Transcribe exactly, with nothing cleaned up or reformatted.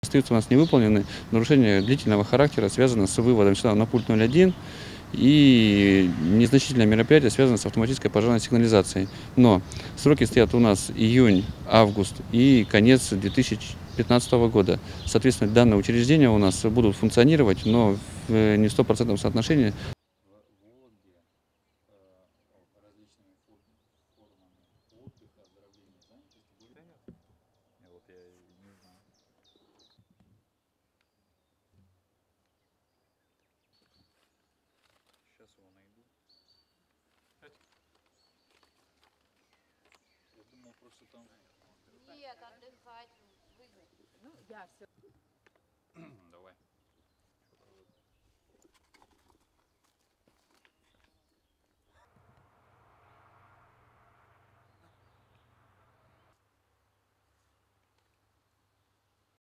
Остаются у нас невыполнены нарушения длительного характера, связанные с выводом сюда на пульт ноль один и незначительное мероприятие, связанное с автоматической пожарной сигнализацией. Но сроки стоят у нас июнь, август и конец две тысячи пятнадцатого года. Соответственно, данные учреждения у нас будут функционировать, но в не стопроцентном соотношении. Сейчас его найду. Я думал, просто там... Нет, отдыхать вызвать. Ну, я все. Давай.